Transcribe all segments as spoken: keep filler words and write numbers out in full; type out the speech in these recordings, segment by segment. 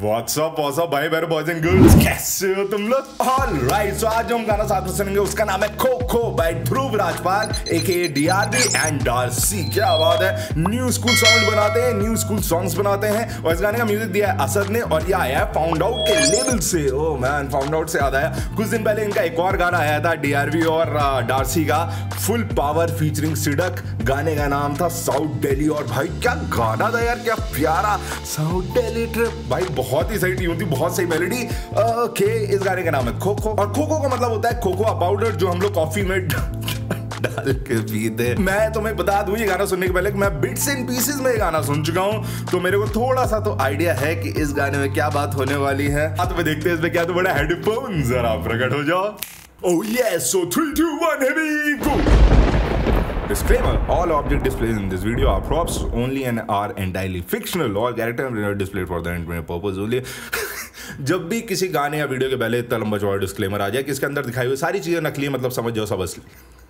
WhatsApp WhatsApp भाई मेरे boys and girls, कैसे हो तुम लोग? ऑलराइट, सो आज जो हम गाना साथ में सुनेंगे उसका नाम है Kho Kho by Dhruv Rajpal AKA DRV and Darcy. क्या बात है, न्यू स्कूल सॉन्ग बनाते हैं, न्यू स्कूल सॉन्ग्स बनाते हैं। और इस गाने का म्यूजिक दिया है असद ने और ये आया है फाउंड आउट के लेवल से। ओह मैन, फाउंड आउट से याद आया, कुछ दिन पहले इनका एक और गाना आया था डीआरवी और डार्सी का, फुल पावर फीचरिंग सिडक। गाने का नाम था साउथ दिल्ली और भाई क्या गाना था यार, क्या प्यारा। साउथ दिल्ली ट्रिप भाई, बहुत ही सही ट्यून थी, बहुत सही मेलोडी। ओके, इस गाने का नाम है खो खो और खो खो का मतलब होता है कोकोआ पाउडर जो हम लोग कॉफी में डाल के पीते। मैं तुम्हें बता दूं ये गाना सुनने के पहले मैं बिट्स एंड पीसेस में ये गाना सुन चुका हूं, तो मेरे को थोड़ा सा तो आइडिया है कि इस गाने में क्या बात होने वाली है। तो मैं देखते हैं इसमें क्या, तो बड़ा हेडफोन जरा प्रकट हो जाओ। Oh yes, so three two one here we go. Disclaimer: all objects displayed in this video are props only and are entirely fictional. All characters are displayed for the entertainment purpose only. जब भी किसी गाने या video के पहले इतना लंबा चौड़ा डिस्क्लेमर आ जाए कि इसके अंदर दिखाई हुई सारी चीजें नकली है, मतलब समझ जाओ सब असली।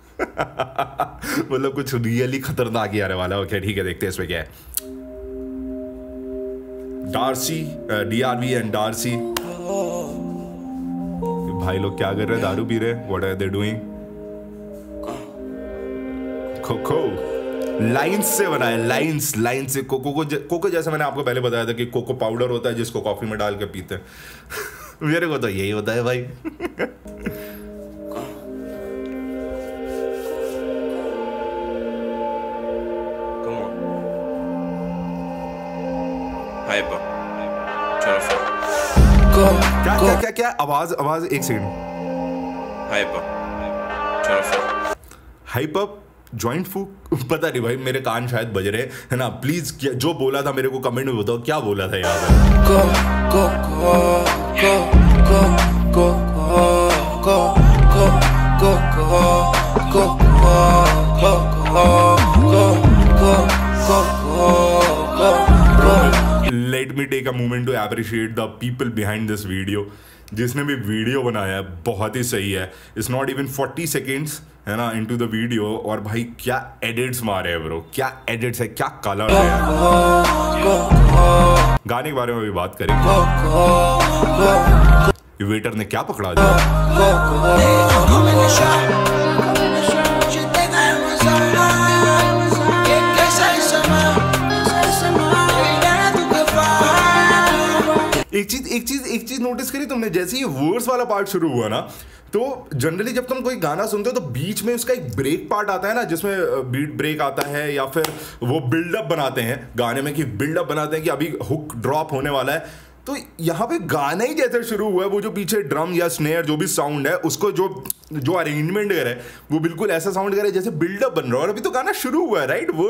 मतलब कुछ रियली खतरनाक ही आने वाला है। ओके ठीक है, देखते हैं इसमें क्या है। डार्सी, डीआरवी एंड डार्सी, भाई लोग क्या कर रहे हैं? दारू पी रहे हैं। What are they doing? Coco lines से बना है, लाइंस लाइंस से। कोको को कोको जैसे मैंने आपको पहले बताया था कि कोको पाउडर होता है जिसको कॉफी में डाल के पीते हैं। मेरे को तो यही होता है भाई। क्या क्या क्या क्या आवाज आवाज एक सेकंड। हाइप अप जॉइंट फूक, पता नहीं भाई, मेरे कान शायद बज रहे है ना। प्लीज जो बोला था मेरे को कमेंट में बताओ, क्या बोला था यार? को को को को को को को को को को को let me take a moment to appreciate the people behind this video. जिसने भी वीडियो बनाया है बहुत ही सही है। It's not even forty seconds है ना इनटू द वीडियो, और भाई क्या एडिट्स मारे हैं ब्रो, क्या एडिट्स है, क्या कलर है। गाने के बारे में भी बात करेंगे। वेटर ने क्या पकड़ा दिया? एक चीज एक चीज एक चीज नोटिस करी तुमने, जैसे ये वर्स वाला पार्ट शुरू हुआ ना, तो जनरली जब तुम कोई गाना सुनते हो तो बीच में उसका एक ब्रेक पार्ट आता है ना, जिसमें बीट ब्रेक आता है, या फिर वो बिल्डअप बनाते हैं गाने में कि बिल्डअप बनाते हैं कि अभी हुक ड्रॉप होने वाला है। तो यहाँ पे गाना ही जैसे शुरू हुआ है, वो जो पीछे ड्रम या स्नेयर जो भी साउंड है उसको जो जो अरेंजमेंट करे वो बिल्कुल ऐसा साउंड करे जैसे बिल्डअप बन रहा है, और अभी तो गाना शुरू हुआ है, राइट? वो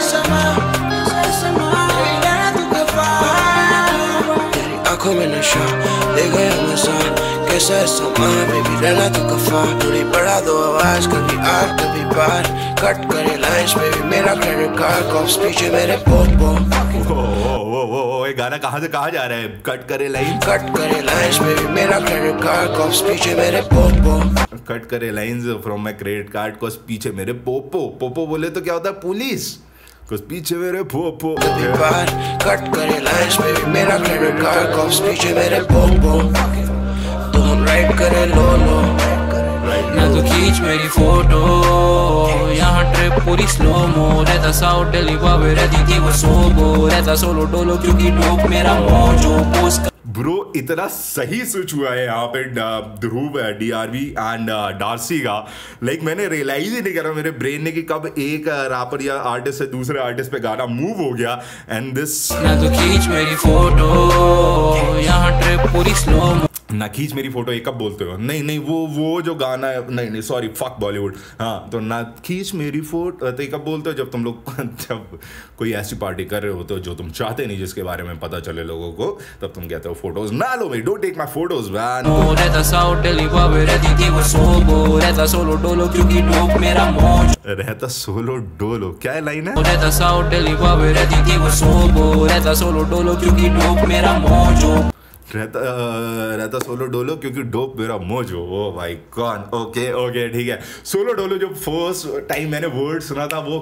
आँखों में नशा ले गया मजा, कैसा है समा बेबी, रहना तो कफा, थोड़ी बढ़ा दो आवाज, कभी आर कभी बार, कट करे लाइंस बेबी, मेरा क्रेडिट कार्ड कॉप्स पीछे मेरे पोपो। वो वो वो ये गाना कहाँ से कहाँ जा रहा है? कट करे लाइंस, कट करे लाइंस बेबी, मेरा क्रेडिट कार्ड कॉप्स पीछे मेरे पोपो। कट करे lines from my credit card cops पीछे मेरे पोपो। पोपो बोले तो क्या होता है? पुलिस। कुछ पीछे मेरे पोपो। कट करे लाइंस बेबी, मेरा क्रेडिट कार्ड कॉप्स पीछे मेरे पोपो। तुम राइट करे लो लो ना तो खींच मेरी फोटो, यहाँ ट्रिप पूरी स्लो मो, रहता साउथ दिल्ली बाबे, रहती थी वो सोबो, रहता सोलो डोलो क्योंकि डोप मेरा मोजो पोस्ट। ब्रो इतना सही स्विच हुआ है यहाँ पे ध्रुव डीआरवी एंड डार्सी का, लाइक मैंने रियलाइज ही नहीं करा मेरे ब्रेन ने कि कब एक रैपर या आर्टिस्ट से दूसरे आर्टिस्ट पे गाना मूव हो गया। एंड दिस ना तो खींच मेरी फोटो, यहाँ ट्रिप पूरी स्लो, ना खींच मेरी फोटो ये कब बोलते हो? नहीं नहीं वो वो जो गाना है, नहीं नहीं सॉरी फक बॉलीवुड। हाँ, तो ना खींच मेरी फोटो तो ये कब बोलते हो? जब तुम लोग जब कोई ऐसी पार्टी कर रहे होते हो जो तुम चाहते नहीं, जिसके बारे में पता चले लोगों को, तब तुम कहते हो फोटोज ना लो भाई, don't take my photos man. रहता साउथ दिल्ली बाबे, रहती थी वो सोबो, रहता सोलो डोलो क्योंकि डोप मेरा मौज, रहता सोलो डोलो। क्या है लाइन है? रहता साउथ दिल्ली बाबे, रहती थी वो सोबो, रहता सोलो डोलो क्योंकि डोप मेरा मौजो, रहता रहता सोलो डोलो क्योंकि डोप मेरा मोजो। ओ भाई कौन? ओके ओके ठीक है। सोलो डोलो जो फर्स्ट टाइम मैंने वर्ड सुना था वो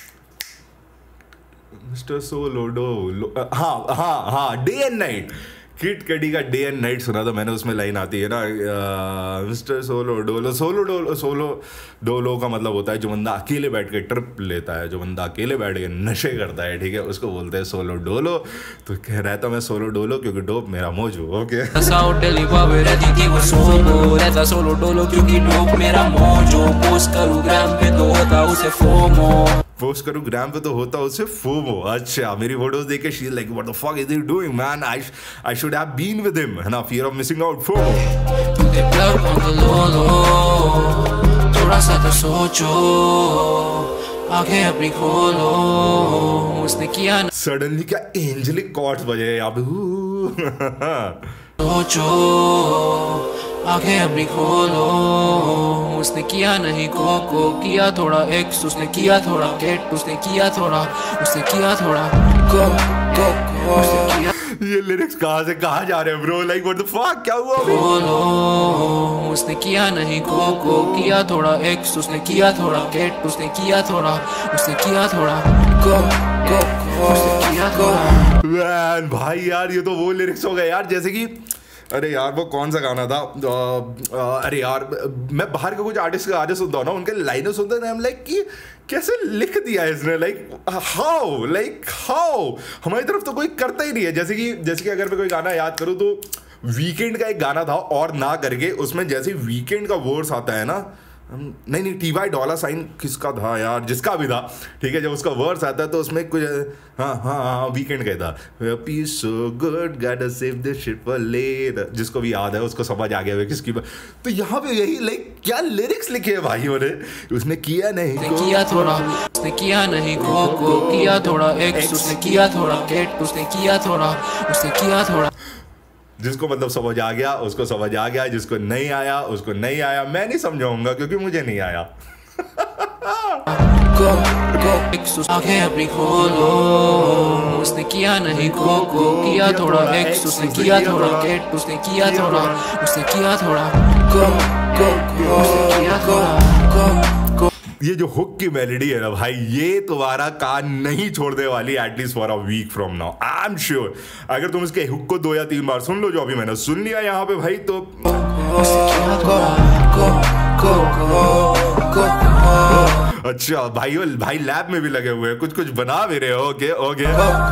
मिस्टर सोलो डोलो, हाँ हाँ हाँ, डे एंड नाइट। किड कडी का डे एंड नाइट सुना था मैंने, उसमें लाइन आती है ना, mister solo dolo, solo dolo, solo dolo का मतलब होता है जो बंदा अकेले बैठ के ट्रिप लेता है, जो बंदा अकेले बैठ के नशे करता है, ठीक है, उसको बोलते हैं सोलो डोलो। तो कह रहा था मैं सोलो डोलो क्योंकि डोप मेरा मौजू। ओके सोलो डोलो क्योंकि डोप मेरा मौजू, पोस्ट करूं ग्राम पे तो होता उसे फोमो, पोस्ट करूं ग्राम पे तो होता उसे फोमो। अच्छा, मेरी फोटोज देख के she like what the fuck is he doing man, I I should have been with him, है ना, fear of missing out FOMO. थोड़ा सा तो सोचो, आंखें अपनी खोलो, उसने किया ना। सडनली क्या एंजेलिक कॉर्ड्स बजे यहाँ पे। सोचो, आंखें अपनी खोलो, उसने किया नहीं कोको, किया थोड़ा एक्स, उसने किया थोड़ा गेट, उसने किया थोड़ा, उसने किया थोड़ा को को को। ये लिरिक्स कहाँ से कहाँ जा रहे हैं bro, like what the fuck, क्या हुआ अभी? बोलो, उसने किया नहीं कोको, किया थोड़ा एक्स, उसने किया थोड़ा गेट, उसने किया थोड़ा, उसने किया थोड़ा को को को, उसने किया थोड़ा। मैन भाई यार ये तो वो लिरिक्स हो गए यार, जैसे कि अरे यार वो कौन सा गाना था, आ, आ, अरे यार मैं बाहर के कुछ आर्टिस्ट के गाने सुनता हूँ ना, उनके लाइनें सुनते हैं, लाइक कि कैसे लिख दिया है इसने, लाइक हाउ लाइक हाउ हमारी तरफ तो कोई करता ही नहीं है। जैसे कि जैसे कि अगर मैं कोई गाना याद करूँ तो वीकेंड का एक गाना था और ना करके, उसमें जैसे वीकेंड का वर्स आता है ना, नहीं नहीं टी वाई डॉलर साइन किसका था यार, जिसका भी था, ठीक है, जब उसका वर्स आता है तो उसमें कुछ हाँ हाँ हाँ वीकेंड का था, piece so good gotta save this shit for later, जिसको भी याद है उसको समझ आ गया किसकी। तो यहाँ पे यही लाइक क्या लिरिक्स लिखे हैं भाइयों ने, उसने किया नहीं को, किया थोड़ा, उसने किया नहीं को को, किया थोड़ा एक्स, उसने किया थोड़ा गेट, उसने किया थोड़ा, उसने किया थोड़ा। जिसको मतलब समझ आ गया उसको समझ आ गया, जिसको नहीं आया उसको नहीं आया, मैं नहीं समझाऊंगा क्योंकि मुझे नहीं आया। को को आंखें अपनी खोलो, उसने किया नहीं को को, किया थोड़ा एक्स, उसने किया थोड़ा गेट, उसने किया थोड़ा, उसने किया थोड़ा को को को, उसने किया थोड़ा को को। ये जो हुक की मेलोडी है ना भाई, ये तुम्हारा कान नहीं छोड़ने वाली at least for a week from now, I am sure. अगर तुम इसके हुक को दो या तीन बार सुन लो जो अभी मैंने सुन लिया यहाँ पे भाई, तो अच्छा भाई भाई लैब में भी लगे हुए हैं, कुछ कुछ बना भी रहे हो। ओके ओके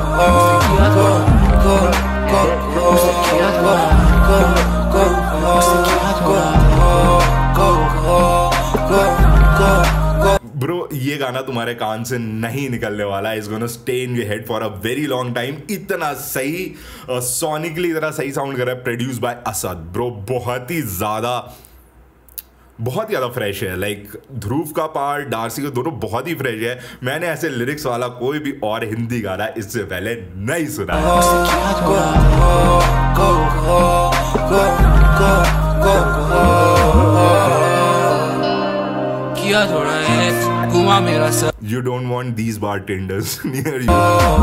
ब्रो, ये गाना तुम्हारे कान से नहीं निकलने वाला है, is gonna stay in your head for a very long time. इतना सही सोनिकली इतना सही साउंड कर रहा है, प्रोड्यूस बाय असद ब्रो, बहुत ही ज्यादा बहुत ही ज़्यादा फ्रेश है। लाइक ध्रुव का पार्ट, डार्सी का, दोनों बहुत ही फ्रेश है। मैंने ऐसे लिरिक्स वाला कोई भी और हिंदी गाना इससे पहले नहीं सुना है। किया थोड़ा है घुमा मेरा सर, You don't want these bartenders near you.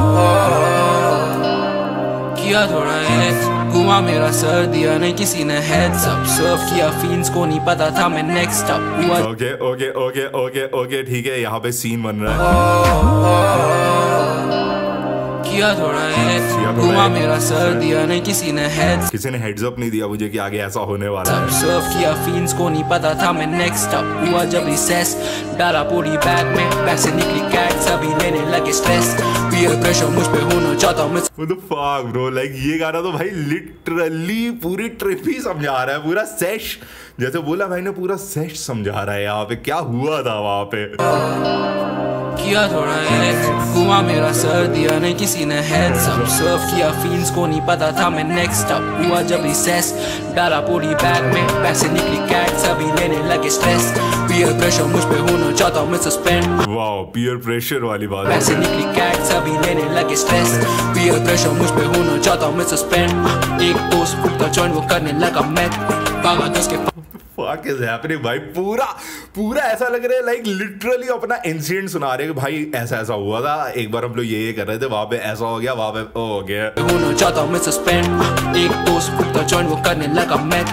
किया थोड़ा है घुमा मेरा सर, दिया नहीं किसी ने हेड्स अप, सर्व किया फीन्स को नहीं पता था मैं नेक्स्ट अप हुआ। Okay okay okay okay okay ठीक है, यहाँ पे सीन बन रहा है। किया थोड़ा है घुमा मेरा सर, दिया नहीं किसी ने हेड्स, किसी ने हेड्स अप नहीं दिया मुझे कि आगे ऐसा होने वाला है। सर्व किया फीन्स को नहीं पता था मैं नेक्स्ट अप हुआ, जब रिसेस डाला पूरी बैग में, पैसे निकली कैट सभी लेने लगे स्ट्रेस, पीयर प्रेशर मुझ पे होना चाहता मैं। What the fuck bro, like ये गाना तो भाई लिटरली पूरी ट्रिप ही समझा रहा है, पूरा सेश, जैसे बोला भाई ने, पूरा सेश समझा रहा है यहाँ पे क्या हुआ था वहाँ पे। किया थोड़ा है घुमा मेरा सर, दिया नहीं किसी ने हेड्स अप, सर्व किया फीन्स को नहीं पता था मैं नेक्स्ट अप हुआ, जब रिसेस डाला पूरी बैग में, पैसे निकली कैट सभी लेने लगे स्ट्रेस, पीयर प्रेशर मुझ पे होना चाहता मैं सस्पेंड। वाओ, पीयर प्रेशर वाली बात। पैसे निकली कैट सभी लेने लगे स्ट्रेस, पीयर प्रेशर मुझ पे होना चाहता मैं सस्पेंड। एक दोस्त फूकता जॉइंट वो करने लगा मैं भागा दस के Fuck is happening भाई, पूरा पूरा ऐसा लग रहा है लाइक लिटरली अपना इंसिडेंट सुना रहे हैं कि भाई ऐसा ऐसा हुआ था, एक बार हम लोग ये ये कर रहे थे, वहां पे ऐसा हो गया, वहां पे ओ हो गया। होना चाहता मैं सस्पेंड, एक दोस्त फूकता जॉइंट वो करने लगा मैं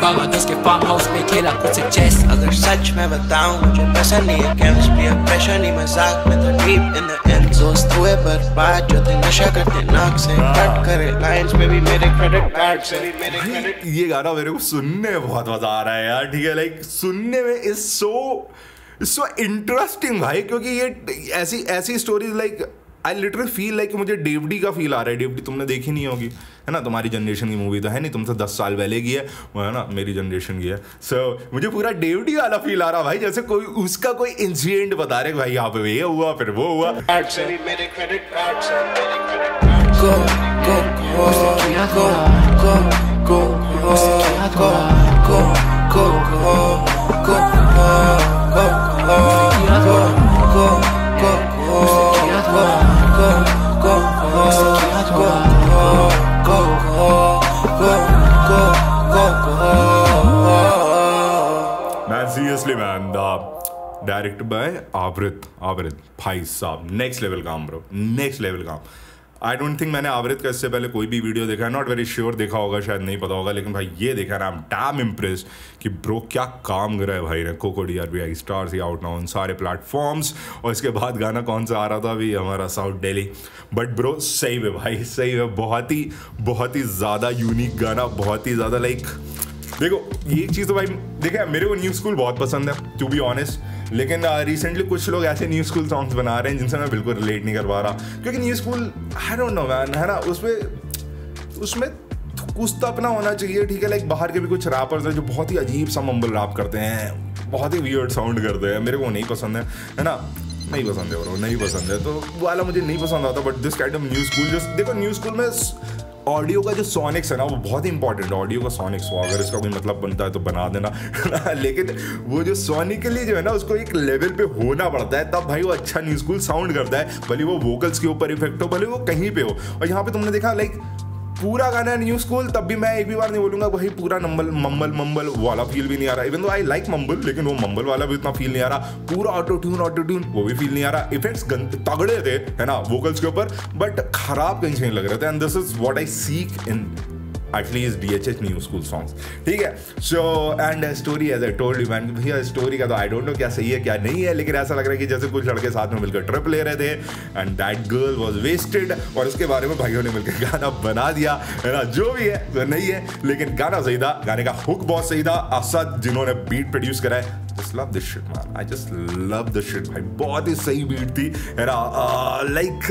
बांग्लादेश के फार्म हाउस में खेला कुछ चेस। अगर सच मैं बताऊं मुझे पसंद नहीं है केमिस्ट्री, प्रेशर नहीं मजाक में था डीप इन द एंड। दोस्त हुए बर्बाद जो थे नशा करते नाक से, कट करे लाइंस में भी मेरे क्रेडिट कार्ड से मेरे क्रेडिट। ये गाना मेरे को सुनने में बहुत मजा आ रहा है यार, ठीक है, लाइक सुनने में इज सो सो इंटरेस्टिंग भाई, क्योंकि ये ऐसी ऐसी stories like I literally feel like मुझे डेवडी का फील आ रहा है। डेवडी तुमने देखी नहीं होगी, है ना, तुम्हारी जनरेशन की मूवी तो है नहीं, तुमसे दस साल पहले की है वो, है ना, मेरी जनरेशन की है। सो so, मुझे पूरा डेवडी वाला फील आ रहा भाई, जैसे कोई उसका कोई इंसिडेंट बता रहे भाई यहाँ पे ये हुआ फिर वो हुआ। मेरे क्रेडिट कार्ड से go go go go go go go go go go go Man, seriously man, directed by Aavrit Aavrit भाई साहब, नेक्स्ट लेवल काम ब्रो, नेक्स्ट लेवल काम। आई डोंट थिंक मैंने आवृत का इससे पहले कोई भी वीडियो देखा है, नॉट वेरी श्योर देखा होगा, शायद नहीं पता होगा, लेकिन भाई ये देखा ना, आई एम डैम इम्प्रेस्ड कि ब्रो क्या काम करा है भाई ने। Coco D R B I stars ही आउट नाउ ऑन सारे प्लेटफॉर्म्स, और इसके बाद गाना कौन सा आ रहा था अभी, हमारा साउथ दिल्ली। बट ब्रो सही है भाई, सही है, बहुत ही बहुत ही ज़्यादा यूनिक गाना, बहुत ही ज़्यादा लाइक देखो ये चीज़ तो भाई देखा, मेरे को न्यू स्कूल बहुत पसंद है टू बी ऑनेस्ट, लेकिन रिसेंटली uh, कुछ लोग ऐसे न्यू स्कूल सॉन्ग्स बना रहे हैं जिनसे मैं बिल्कुल रिलेट नहीं कर पा रहा, क्योंकि new school I don't know man, है ना, उसमें उसमें कुछ तो अपना होना चाहिए, ठीक है, लाइक बाहर के भी कुछ रैपर्स हैं जो बहुत ही अजीब सा मम्बल रैप करते हैं, बहुत ही वियर्ड साउंड करते हैं, मेरे को नहीं पसंद है, है ना, नहीं पसंद है ब्रो, नहीं पसंद है, तो वो वाला मुझे नहीं पसंद आता। But this kind of new school, just देखो न्यू स्कूल में ऑडियो का जो सोनिक्स है ना वो बहुत ही इंपॉर्टेंट है, ऑडियो का सोनिक्स हो, अगर इसका कोई मतलब बनता है तो बना देना लेकिन वो जो सोनिकली जो है ना उसको एक लेवल पे होना पड़ता है, तब भाई वो अच्छा न्यू स्कूल साउंड करता है, भले वो वोकल्स के ऊपर इफेक्ट हो, भले वो कहीं पे हो। और यहाँ पे तुमने देखा लाइक पूरा गाना न्यू स्कूल, तब भी मैं एक भी बार नहीं बोलूंगा वही पूरा नंबल मम्बल मम्बल वाला फील भी नहीं आ रहा, even though I like mumble, लेकिन वो मम्बल वाला भी इतना फील नहीं आ रहा, पूरा ऑटो ट्यून ऑटो ट्यून वो भी फील नहीं आ रहा, इफेक्ट्स तगड़े थे, है ना, वोकल्स के ऊपर, बट खराब कहीं से नहीं लग रहे थे, and this is what I seek in at least D H H new school songs, ठीक है। So and story as I told you man, भैया स्टोरी का तो आई डोंट नो क्या सही है क्या नहीं है, लेकिन ऐसा लग रहा है कि जैसे कुछ लड़के साथ में मिलकर ट्रिप ले रहे थे and that girl was wasted, और उसके बारे में भाइयों ने मिलकर गाना बना दिया, है ना, जो भी है वो नहीं है, लेकिन गाना सही था, गाने का हुक बहुत सही था। असद जिन्होंने बीट प्रोड्यूस करा है, just love this shit man, I just love this shit भाई, बहुत ही सही बीट थी, है ना, लाइक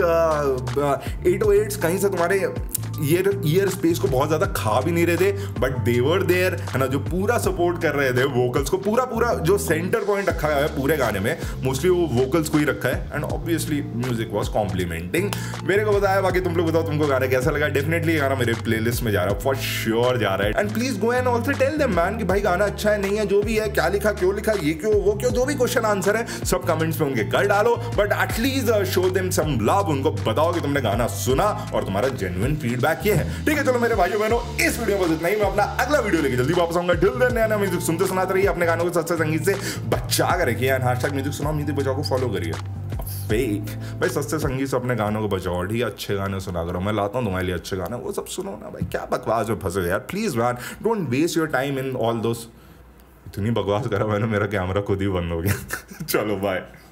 एट ओ एट्स कहीं से तुम्हारे ईयर ईयर स्पेस को बहुत ज्यादा खा भी नहीं रहे थे, बट दे वर देयर, है ना, जो पूरा सपोर्ट कर रहे थे वोकल्स को, पूरा पूरा जो सेंटर पॉइंट रखा गया है पूरे गाने में मोस्टली वो वोकल्स को ही रखा है, and obviously music was complementing. मेरे को बताया, बाकी तुम लोग बताओ तुमको गाना कैसा लगा। डेफिनेटली गाना मेरे प्लेलिस्ट में जा रहा है, फॉर श्योर जा रहा है, and please go and also tell them man कि भाई गाना अच्छा है नहीं है, जो भी है, क्या लिखा क्यों लिखा, ये क्यों वो क्यों, जो भी क्वेश्चन आंसर है सब कमेंट्स में उनके कर डालो, but at least show them some love, उनको बताओ कि तुमने गाना सुना और तुम्हारा जेन्युइन फीडबैक ये है, ठीक है। चलो मेरे भाइयों बहनों, इस वीडियो में इतना ही, मैं अपना अगला वीडियो लेके जल्दी वापस आऊंगा। टिल देन नया नया म्यूजिक सुनते सुनाते रहिए, अपने गानों को सच्चे संगीत से बचा कर रखिए, एंड हैशटैग म्यूजिक सुनाओ म्यूजिक बचाओ को फॉलो करिए। फेक भाई, सस्ते संगीत से अपने गानों को बचाओ, ठीक है, अच्छे गाने सुना करो, मैं लाता हूँ तुम्हारे लिए अच्छे गाने, वो सब सुनो ना भाई, क्या बकवास में फंसे यार, please man don't waste your time in all those. इतनी बकवास करा मैंने, मेरा कैमरा खुद ही बंद हो गया चलो बाय।